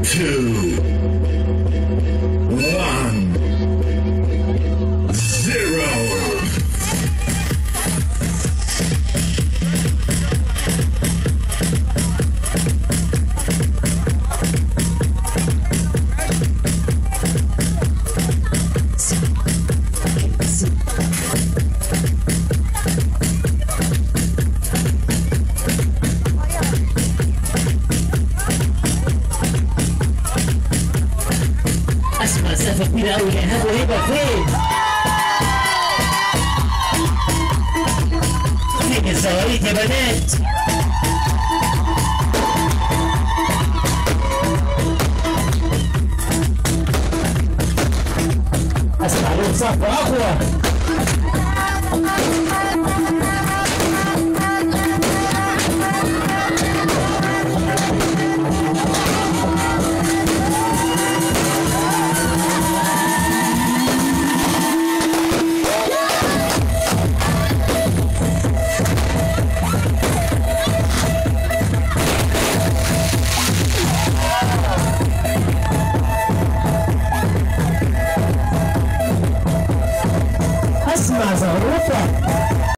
2, 1, 0. اسمع مسافه كبيره قوي ايهاب وهبه فين؟ فين الزواريت يا بنات؟ اسمع لهم صف اقوى.